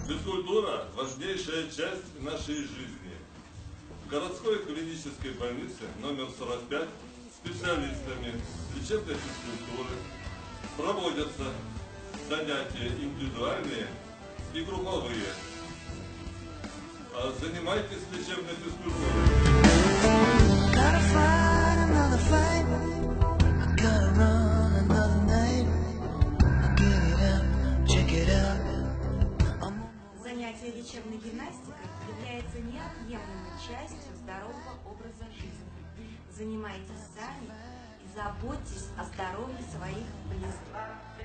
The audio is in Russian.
Физкультура – важнейшая часть нашей жизни. В городской клинической больнице номер 45 специалистами лечебной физкультуры проводятся занятия индивидуальные и групповые. Занимайтесь лечебной физкультурой. Занятие лечебной гимнастикой является неотъемлемой частью здорового образа жизни. Занимайтесь сами и заботьтесь о здоровье своих близких.